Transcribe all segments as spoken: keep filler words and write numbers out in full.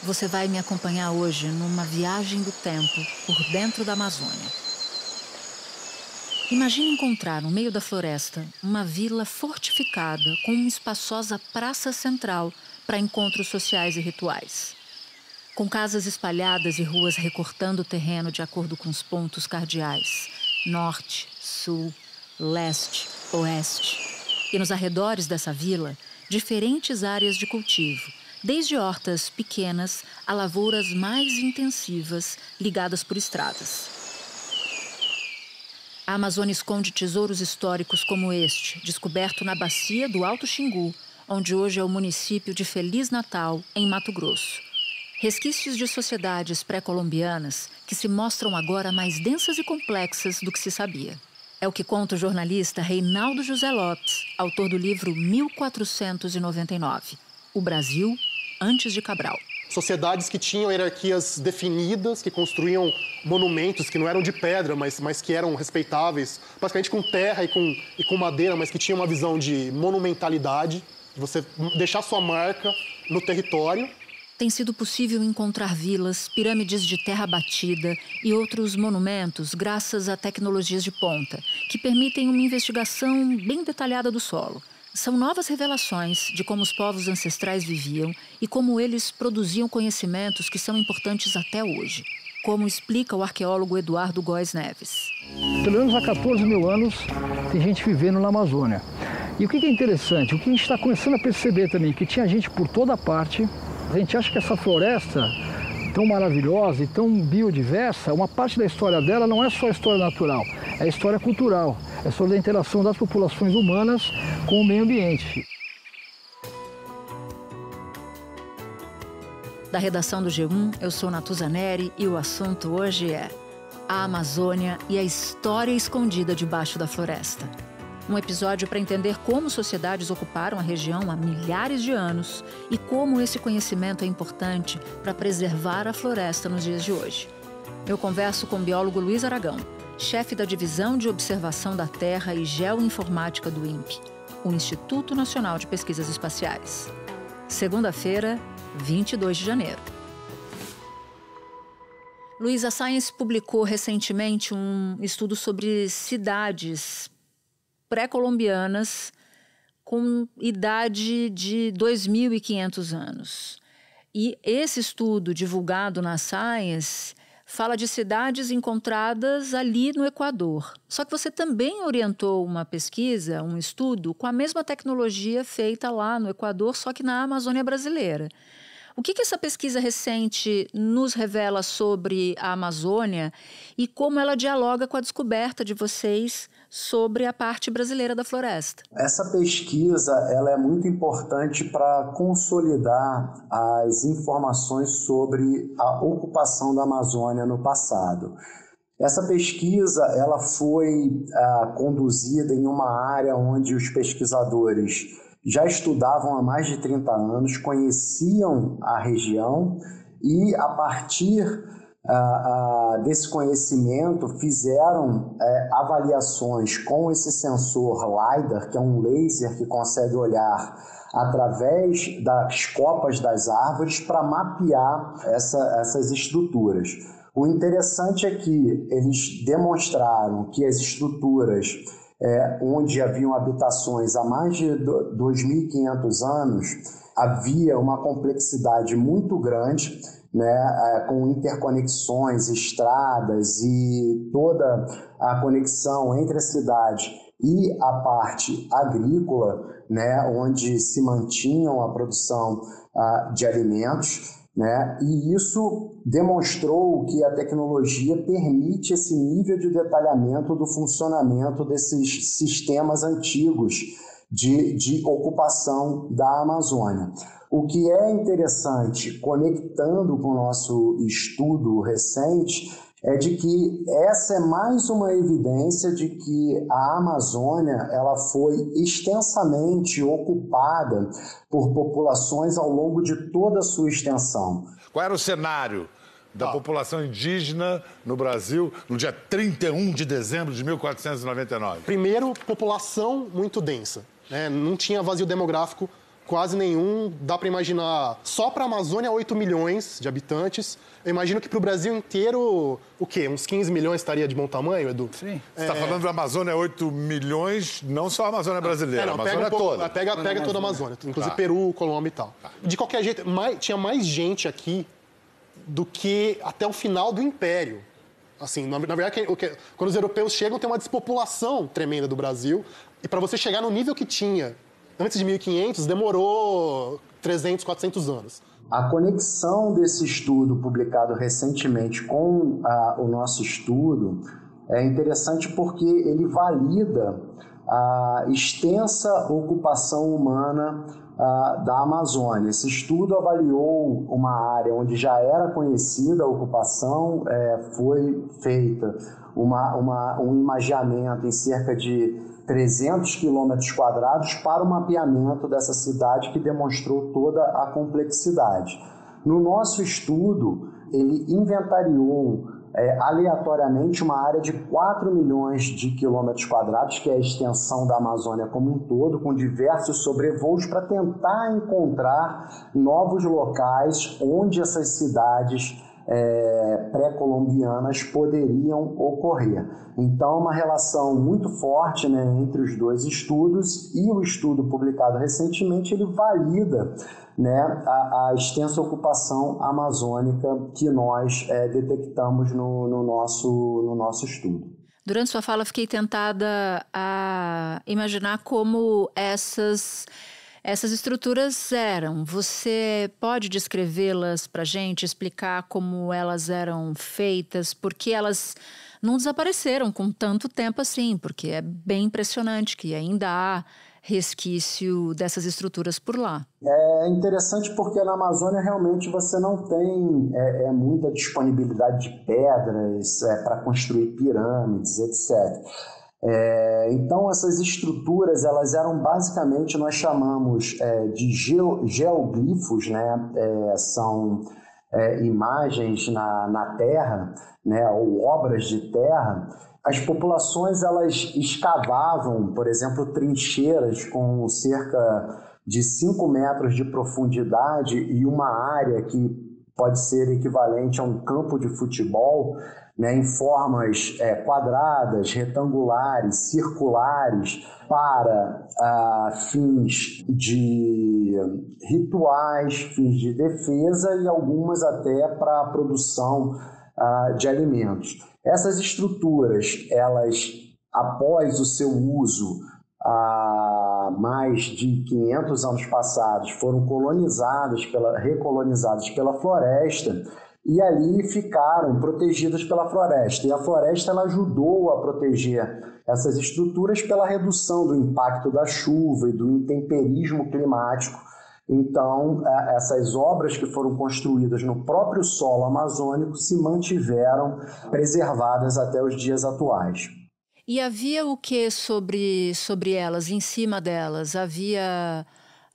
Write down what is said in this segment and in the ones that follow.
Você vai me acompanhar hoje numa viagem do tempo por dentro da Amazônia. Imagine encontrar no meio da floresta uma vila fortificada com uma espaçosa praça central para encontros sociais e rituais. Com casas espalhadas e ruas recortando o terreno de acordo com os pontos cardeais, norte, sul, leste, oeste. E nos arredores dessa vila, diferentes áreas de cultivo, desde hortas pequenas a lavouras mais intensivas ligadas por estradas. A Amazônia esconde tesouros históricos como este, descoberto na bacia do Alto Xingu, onde hoje é o município de Feliz Natal, em Mato Grosso. Resquícios de sociedades pré-colombianas que se mostram agora mais densas e complexas do que se sabia. É o que conta o jornalista Reinaldo José Lopes, autor do livro mil quatrocentos e noventa e nove, O Brasil antes de Cabral. Sociedades que tinham hierarquias definidas, que construíam monumentos que não eram de pedra, mas, mas que eram respeitáveis, basicamente com terra e com, e com madeira, mas que tinham uma visão de monumentalidade, de você deixar sua marca no território. Tem sido possível encontrar vilas, pirâmides de terra batida e outros monumentos graças a tecnologias de ponta, que permitem uma investigação bem detalhada do solo. São novas revelações de como os povos ancestrais viviam e como eles produziam conhecimentos que são importantes até hoje, como explica o arqueólogo Eduardo Góes Neves. Pelo menos há quatorze mil anos tem gente vivendo na Amazônia. E o que é interessante, o que a gente está começando a perceber também, que tinha gente por toda parte. A gente acha que essa floresta tão maravilhosa e tão biodiversa, uma parte da história dela não é só a história natural, é a história cultural, é sobre a interação das populações humanas com o meio ambiente. Da redação do G um, eu sou Natuza Neri e o assunto hoje é a Amazônia e a história escondida debaixo da floresta. Um episódio para entender como sociedades ocuparam a região há milhares de anos e como esse conhecimento é importante para preservar a floresta nos dias de hoje. Eu converso com o biólogo Luiz Aragão, chefe da Divisão de Observação da Terra e Geoinformática do INPE, o Instituto Nacional de Pesquisas Espaciais. Segunda-feira, vinte e dois de janeiro. Luiz, a Science publicou recentemente um estudo sobre cidades pré-colombianas com idade de dois mil e quinhentos anos. E esse estudo divulgado na Science fala de cidades encontradas ali no Equador. Só que você também orientou uma pesquisa, um estudo, com a mesma tecnologia feita lá no Equador, só que na Amazônia brasileira. O que que essa pesquisa recente nos revela sobre a Amazônia e como ela dialoga com a descoberta de vocês sobre a parte brasileira da floresta? Essa pesquisa ela é muito importante para consolidar as informações sobre a ocupação da Amazônia no passado. Essa pesquisa ela foi ah, conduzida em uma área onde os pesquisadores já estudavam há mais de trinta anos, conheciam a região e, a partir uh, uh, desse conhecimento, fizeram uh, avaliações com esse sensor LiDAR, que é um laser que consegue olhar através das copas das árvores para mapear essa, essas estruturas. O interessante é que eles demonstraram que as estruturas É, onde haviam habitações há mais de dois mil e quinhentos anos, havia uma complexidade muito grande, né, é, com interconexões, estradas e toda a conexão entre a cidade e a parte agrícola, né, onde se mantinham a produção ah, de alimentos. Né? E isso demonstrou que a tecnologia permite esse nível de detalhamento do funcionamento desses sistemas antigos de, de ocupação da Amazônia. O que é interessante, conectando com o nosso estudo recente, é de que essa é mais uma evidência de que a Amazônia ela foi extensamente ocupada por populações ao longo de toda a sua extensão. Qual era o cenário da ah. população indígena no Brasil no dia trinta e um de dezembro de mil quatrocentos e noventa e nove? Primeiro, população muito densa, né? Não tinha vazio demográfico quase nenhum. Dá para imaginar, só para a Amazônia, oito milhões de habitantes. Eu imagino que para o Brasil inteiro, o quê? Uns quinze milhões estaria de bom tamanho, Edu? Sim. Você está é... falando da Amazônia, oito milhões, não só a Amazônia brasileira, é, não, a Amazônia pega um pouco, toda. Pega, pega toda a Amazônia, inclusive tá. Peru, Colômbia e tal. Tá. De qualquer jeito, mais, tinha mais gente aqui do que até o final do Império. Assim, na, na verdade, o que, quando os europeus chegam, tem uma despopulação tremenda do Brasil. E para você chegar no nível que tinha antes de mil e quinhentos, demorou trezentos, quatrocentos anos. A conexão desse estudo publicado recentemente com a, o nosso estudo é interessante porque ele valida a extensa ocupação humana a, da Amazônia. Esse estudo avaliou uma área onde já era conhecida a ocupação, é, foi feita uma, uma, um imageamento em cerca de trezentos quilômetros quadrados para o mapeamento dessa cidade que demonstrou toda a complexidade. No nosso estudo, ele inventariou é, aleatoriamente uma área de quatro milhões de quilômetros quadrados, que é a extensão da Amazônia como um todo, com diversos sobrevoos para tentar encontrar novos locais onde essas cidades É, pré-colombianas poderiam ocorrer. Então, uma relação muito forte, né, entre os dois estudos, e o estudo publicado recentemente, ele valida, né, a, a extensa ocupação amazônica que nós é, detectamos no, no, nosso, no nosso estudo. Durante sua fala, fiquei tentada a imaginar como essas... Essas estruturas eram. Você pode descrevê-las para a gente, explicar como elas eram feitas, porque elas não desapareceram com tanto tempo assim, porque é bem impressionante que ainda há resquício dessas estruturas por lá. É interessante porque na Amazônia realmente você não tem é, é, muita disponibilidade de pedras é, para construir pirâmides, etcétera. É, então essas estruturas elas eram basicamente, nós chamamos é, de geo, geoglifos, né? É, são é, imagens na, na terra, né? Ou obras de terra. As populações elas escavavam, por exemplo, trincheiras com cerca de cinco metros de profundidade e uma área que pode ser equivalente a um campo de futebol, né, em formas é, quadradas, retangulares, circulares, para ah, fins de rituais, fins de defesa e algumas até para a produção ah, de alimentos. Essas estruturas, elas, após o seu uso há mais de quinhentos anos passados, foram colonizadas, pela, recolonizadas pela floresta, e ali ficaram protegidas pela floresta. E a floresta ela ajudou a proteger essas estruturas pela redução do impacto da chuva e do intemperismo climático. Então, essas obras que foram construídas no próprio solo amazônico se mantiveram preservadas até os dias atuais. E havia o que sobre, sobre elas, em cima delas? Havia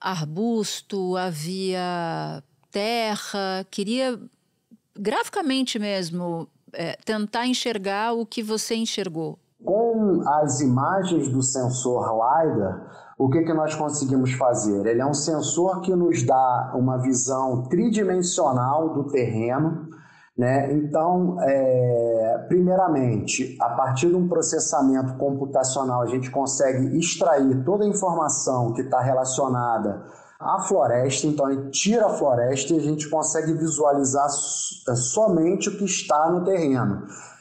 arbusto, havia terra? Queria... graficamente mesmo, é, tentar enxergar o que você enxergou. Com as imagens do sensor LiDAR, o que, que nós conseguimos fazer? Ele é um sensor que nos dá uma visão tridimensional do terreno, né? Então, é, primeiramente, a partir de um processamento computacional, a gente consegue extrair toda a informação que está relacionada a floresta. Então a gente tira a floresta e a gente consegue visualizar somente o que está no terreno.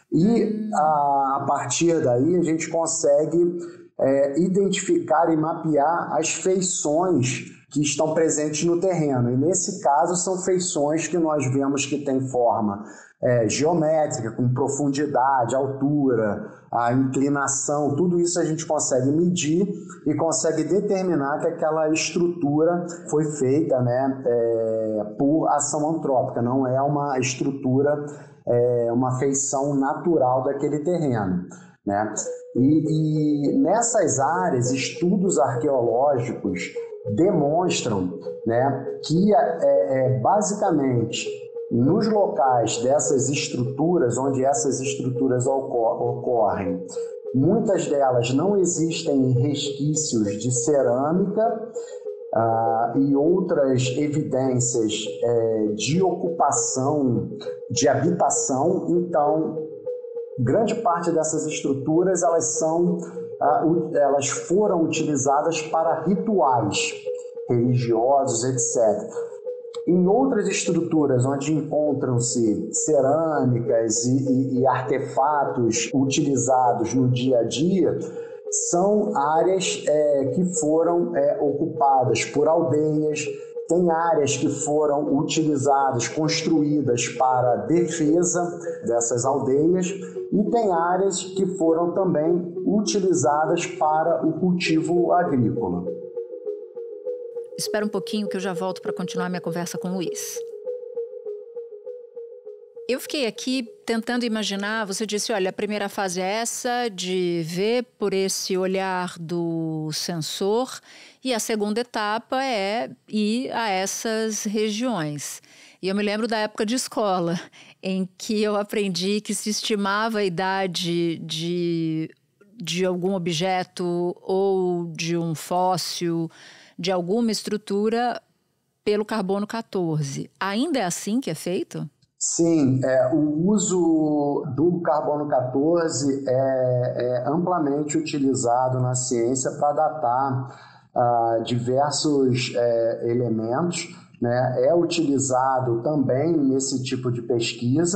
E a, a partir daí a gente consegue é, identificar e mapear as feições que estão presentes no terreno. E nesse caso são feições que nós vemos que têm forma é, geométrica, com profundidade, altura, a inclinação, tudo isso a gente consegue medir e consegue determinar que aquela estrutura foi feita, né, é, por ação antrópica, não é uma estrutura, é, uma feição natural daquele terreno, né? E, e nessas áreas, estudos arqueológicos demonstram, né, que é, é, basicamente nos locais dessas estruturas, onde essas estruturas ocor- ocorrem, muitas delas não existem resquícios de cerâmica uh, e outras evidências é, de ocupação, de habitação. Então, grande parte dessas estruturas elas são, uh, elas foram utilizadas para rituais religiosos, etcétera. Em outras estruturas onde encontram-se cerâmicas e, e, e artefatos utilizados no dia a dia, são áreas é, que foram é, ocupadas por aldeias, tem áreas que foram utilizadas, construídas para defesa dessas aldeias, e tem áreas que foram também utilizadas para o cultivo agrícola. Espera um pouquinho que eu já volto para continuar minha conversa com o Luiz. Eu fiquei aqui tentando imaginar, você disse, olha, a primeira fase é essa, de ver por esse olhar do sensor, e a segunda etapa é ir a essas regiões. E eu me lembro da época de escola, em que eu aprendi que se estimava a idade de, de algum objeto ou de um fóssil, de alguma estrutura, pelo carbono quatorze. Ainda é assim que é feito? Sim, é, o uso do carbono quatorze é, é amplamente utilizado na ciência para datar uh, diversos é, elementos, né? É utilizado também nesse tipo de pesquisa,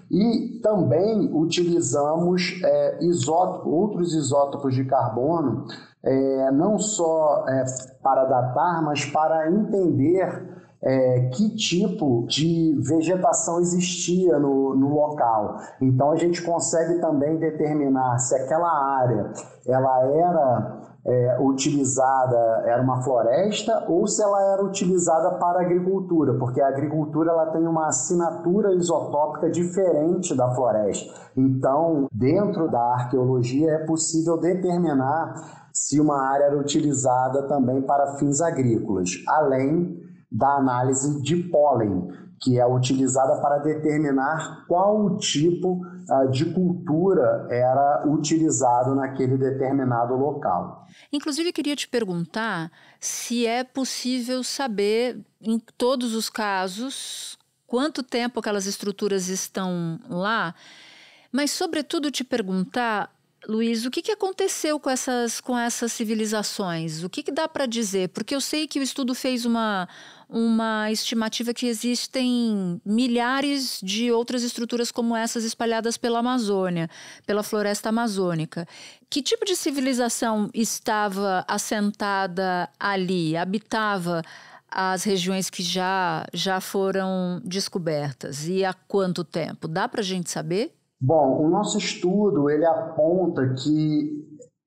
e também utilizamos é, isótopo, outros isótopos de carbono, é, não só é, para datar, mas para entender É, que tipo de vegetação existia no, no local. Então a gente consegue também determinar se aquela área ela era é, utilizada, era uma floresta, ou se ela era utilizada para agricultura, porque a agricultura ela tem uma assinatura isotópica diferente da floresta. Então, dentro da arqueologia é possível determinar se uma área era utilizada também para fins agrícolas, além da análise de pólen, que é utilizada para determinar qual tipo uh, de cultura era utilizado naquele determinado local. Inclusive, eu queria te perguntar se é possível saber, em todos os casos, quanto tempo aquelas estruturas estão lá, mas, sobretudo, te perguntar, Luiz, o que, que aconteceu com essas, com essas civilizações? O que, que dá para dizer? Porque eu sei que o estudo fez uma, uma estimativa que existem milhares de outras estruturas como essas espalhadas pela Amazônia, pela floresta amazônica. Que tipo de civilização estava assentada ali, habitava as regiões que já, já foram descobertas? E há quanto tempo? Dá para a gente saber? Bom, o nosso estudo ele aponta que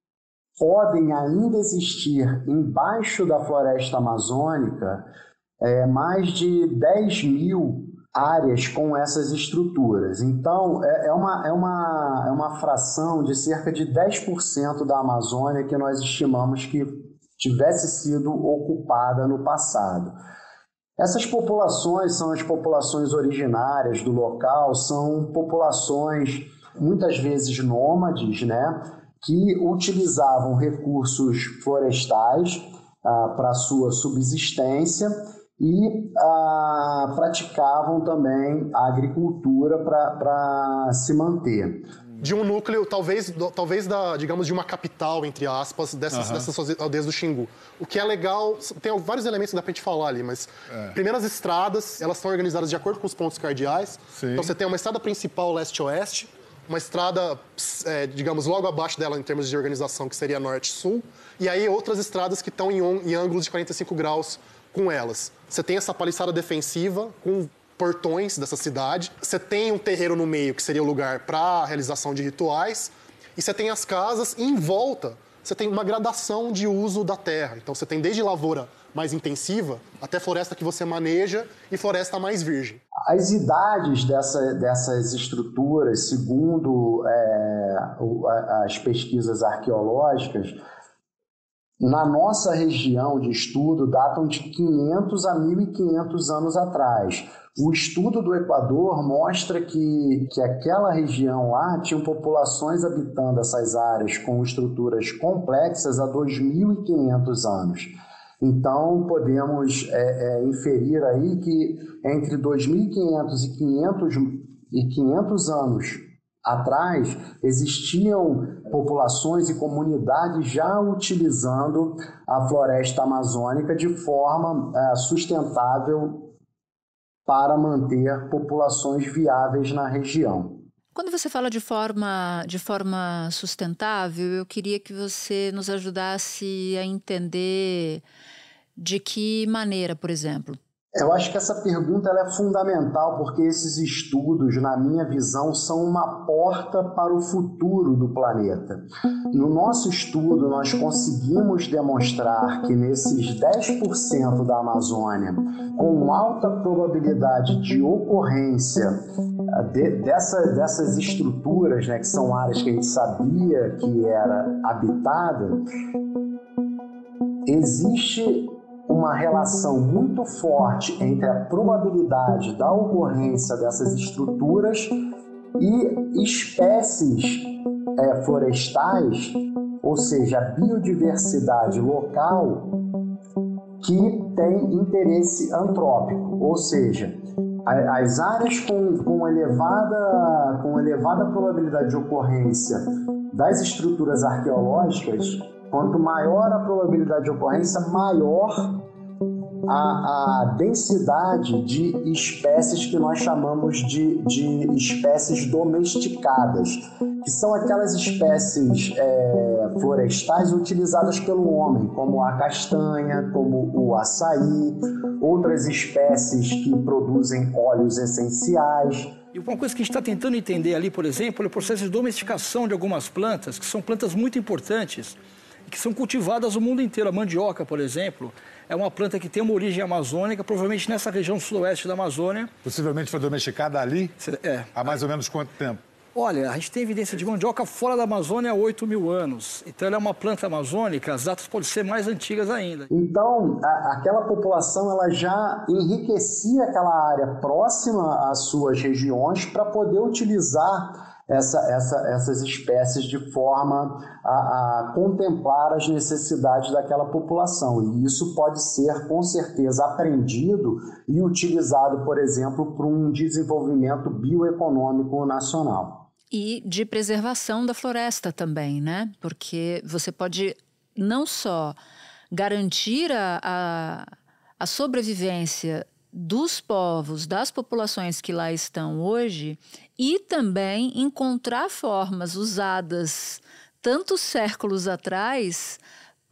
podem ainda existir embaixo da floresta amazônica é, mais de dez mil áreas com essas estruturas. Então, é, é, uma, é, uma, é uma fração de cerca de dez por cento da Amazônia que nós estimamos que tivesse sido ocupada no passado. Essas populações são as populações originárias do local, são populações muitas vezes nômades, né, que utilizavam recursos florestais ah, para sua subsistência e ah, praticavam também a agricultura para se manter. De um núcleo, talvez, talvez da, digamos, de uma capital, entre aspas, dessas, uhum. dessas aldeias do Xingu. O que é legal, tem vários elementos que dá pra gente falar ali, mas é. primeiro as estradas, elas estão organizadas de acordo com os pontos cardeais. Sim. Então você tem uma estrada principal leste-oeste, uma estrada, é, digamos, logo abaixo dela em termos de organização, que seria norte-sul, e aí outras estradas que estão em, em ângulos de quarenta e cinco graus com elas. Você tem essa paliçada defensiva com portões dessa cidade, você tem um terreiro no meio, que seria o lugar para a realização de rituais, e você tem as casas, e em volta você tem uma gradação de uso da terra. Então você tem desde lavoura mais intensiva, até floresta que você maneja e floresta mais virgem. As idades dessa, dessas estruturas, segundo é, as pesquisas arqueológicas, na nossa região de estudo, datam de quinhentos a mil e quinhentos anos atrás. O estudo do Equador mostra que, que aquela região lá tinha populações habitando essas áreas com estruturas complexas há dois mil e quinhentos anos. Então, podemos é, é, inferir aí que entre dois mil e quinhentos e quinhentos anos atrás, existiam populações e comunidades já utilizando a floresta amazônica de forma é, sustentável para manter populações viáveis na região. Quando você fala de forma, de forma sustentável, eu queria que você nos ajudasse a entender de que maneira, por exemplo. Eu acho que essa pergunta ela é fundamental porque esses estudos, na minha visão, são uma porta para o futuro do planeta. No nosso estudo, nós conseguimos demonstrar que nesses dez por cento da Amazônia, com alta probabilidade de ocorrência de, dessa, dessas estruturas, né, que são áreas que a gente sabia que era habitada, existe uma relação muito forte entre a probabilidade da ocorrência dessas estruturas e espécies é, florestais, ou seja, a biodiversidade local que tem interesse antrópico, ou seja, as áreas com, com, elevada, com elevada probabilidade de ocorrência das estruturas arqueológicas, quanto maior a probabilidade de ocorrência, maior a, a densidade de espécies que nós chamamos de, de espécies domesticadas, que são aquelas espécies é, florestais utilizadas pelo homem, como a castanha, como o açaí, outras espécies que produzem óleos essenciais. E uma coisa que a gente está tentando entender ali, por exemplo, é o processo de domesticação de algumas plantas, que são plantas muito importantes, que são cultivadas no mundo inteiro. A mandioca, por exemplo, é uma planta que tem uma origem amazônica, provavelmente nessa região sudoeste da Amazônia. Possivelmente foi domesticada ali? É. Há mais ou menos quanto tempo? Olha, a gente tem evidência de mandioca fora da Amazônia há oito mil anos. Então, ela é uma planta amazônica, as datas podem ser mais antigas ainda. Então, a, aquela população ela já enriquecia aquela área próxima às suas regiões para poder utilizar essa, essa, essas espécies de forma a, a contemplar as necessidades daquela população. E isso pode ser, com certeza, aprendido e utilizado, por exemplo, para um desenvolvimento bioeconômico nacional. E de preservação da floresta também, né? Porque você pode não só garantir a, a, a sobrevivência dos povos, das populações que lá estão hoje, e também encontrar formas usadas tantos séculos atrás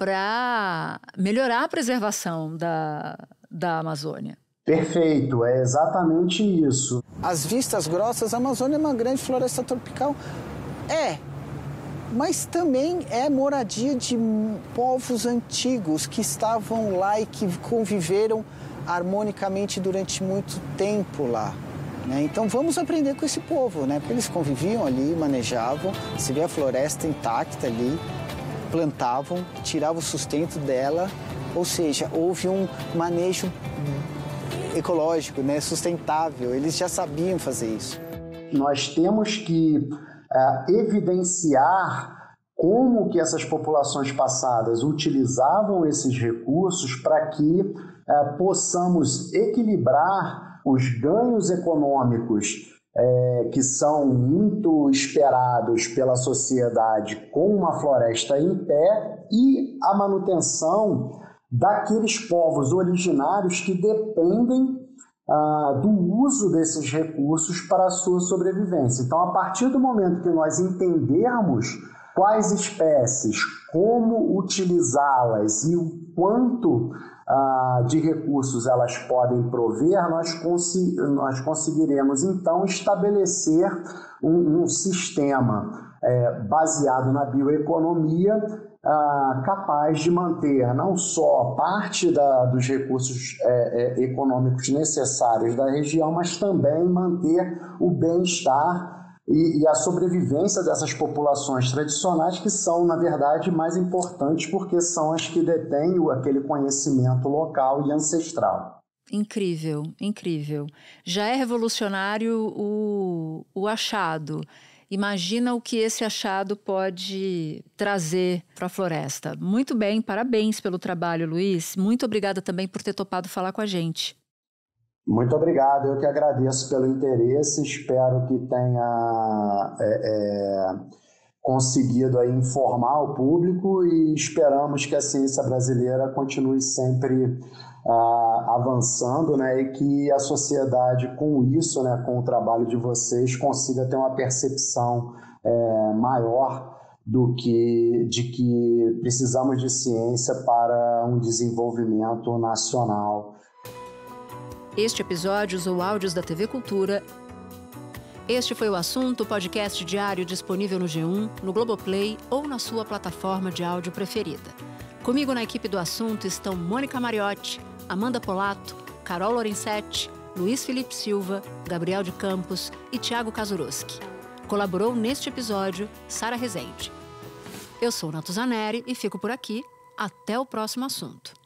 para melhorar a preservação da, da Amazônia. Perfeito, é exatamente isso. As vistas grossas, a Amazônia é uma grande floresta tropical. É, mas também é moradia de povos antigos que estavam lá e que conviveram harmonicamente durante muito tempo lá. Né? Então vamos aprender com esse povo, né? Porque eles conviviam ali, manejavam, se vê a floresta intacta ali, plantavam, tiravam o sustento dela, ou seja, houve um manejo ecológico, né, sustentável, eles já sabiam fazer isso. Nós temos que uh, evidenciar como que essas populações passadas utilizavam esses recursos para que uh, possamos equilibrar os ganhos econômicos uh, que são muito esperados pela sociedade com uma floresta em pé e a manutenção daqueles povos originários que dependem ah, do uso desses recursos para a sua sobrevivência. Então, a partir do momento que nós entendermos quais espécies, como utilizá-las e o quanto ah, de recursos elas podem prover, nós, cons- nós conseguiremos, então, estabelecer um, um sistema é, baseado na bioeconomia, Ah, capaz de manter não só parte da, dos recursos é, é, econômicos necessários da região, mas também manter o bem-estar e, e a sobrevivência dessas populações tradicionais, que são, na verdade, mais importantes porque são as que detêm aquele conhecimento local e ancestral. Incrível, incrível. Já é revolucionário o, o achado Imagina o que esse achado pode trazer para a floresta. Muito bem, parabéns pelo trabalho, Luiz. Muito obrigada também por ter topado falar com a gente. Muito obrigado, eu que agradeço pelo interesse, espero que tenha é, é, conseguido aí informar o público e esperamos que a ciência brasileira continue sempre ah, avançando, né, e que a sociedade com isso, né, com o trabalho de vocês, consiga ter uma percepção é, maior do que, de que precisamos de ciência para um desenvolvimento nacional. Este episódio usou áudios da T V Cultura. Este foi o Assunto, podcast diário disponível no G um, no Globoplay ou na sua plataforma de áudio preferida. Comigo na equipe do Assunto estão Mônica Mariotti, Amanda Polato, Carol Lorenzetti, Luiz Felipe Silva, Gabriel de Campos e Thiago Kazuroski. Colaborou neste episódio Sara Rezende. Eu sou Natuzaneri e fico por aqui. Até o próximo assunto.